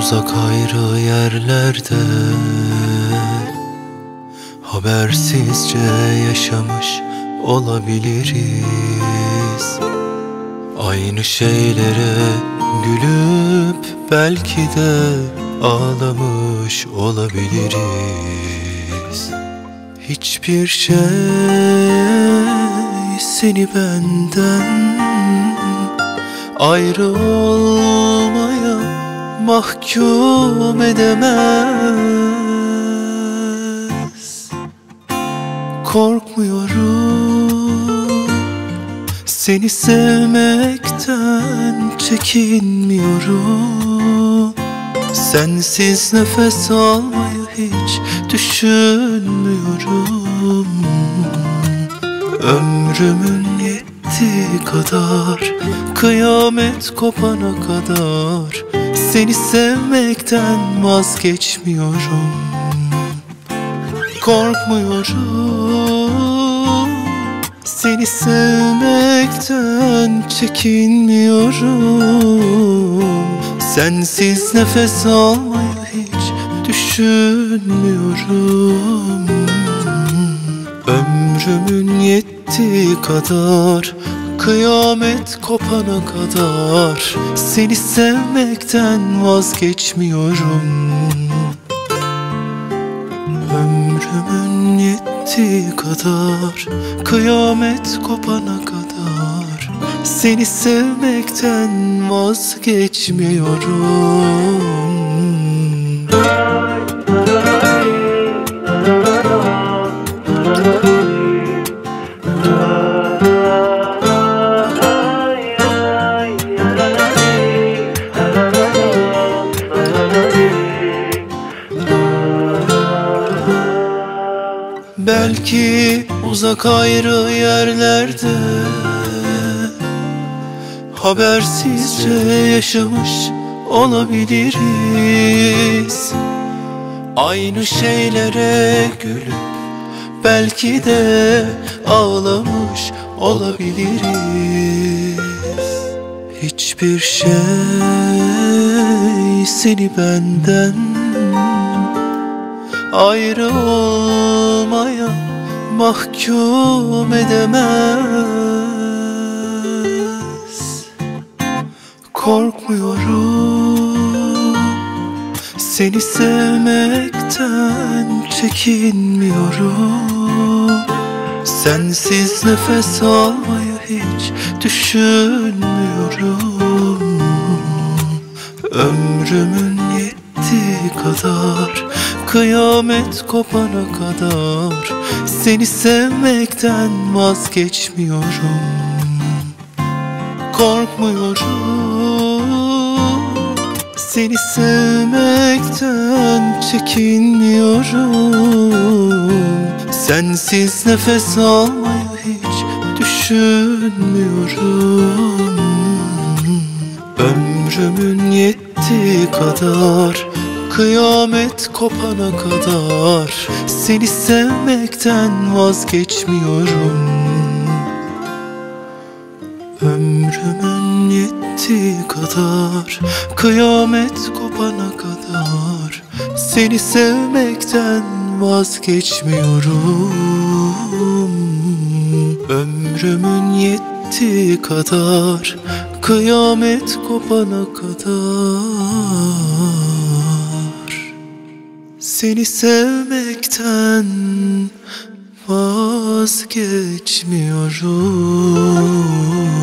uzak ayrı yerlerde habersizce yaşamış olabiliriz. Aynı şeylere gülüp belki de ağlamış olabiliriz. Hiçbir şey seni benden ayrı olmaya mahkum edemez. Korkmuyorum, seni sevmekten çekinmiyorum. Sensiz nefes almayı hiç düşünmüyorum. Ömrümün yettiği kadar, kıyamet kopana kadar seni sevmekten vazgeçmiyorum. Korkmuyorum, seni sevmekten çekinmiyorum. Sensiz nefes almayı hiç düşünmüyorum. Ömrümün yettiği kadar, kıyamet kopana kadar seni sevmekten vazgeçmiyorum. Ömrümün yettiği kadar, kıyamet kopana kadar seni sevmekten vazgeçmiyorum. Belki uzak ayrı yerlerde habersizce yaşamış olabiliriz. Aynı şeylere gülüp belki de ağlamış olabiliriz. Hiçbir şey seni benden ayrı olmaya mahkum edemez. Korkmuyorum, seni sevmekten çekinmiyorum. Sensiz nefes almayı hiç düşünmüyorum. Ömrümün yettiği kadar, kıyamet kopana kadar seni sevmekten vazgeçmiyorum. Korkmuyorum, seni sevmekten çekinmiyorum. Sensiz nefes almayı hiç düşünmüyorum. Ömrümün yettiği kadar, kıyamet kopana kadar seni sevmekten vazgeçmiyorum. Ömrümün yettiği kadar, kıyamet kopana kadar seni sevmekten vazgeçmiyorum. Ömrümün yettiği kadar, kıyamet kopana kadar seni sevmekten vazgeçmiyorum.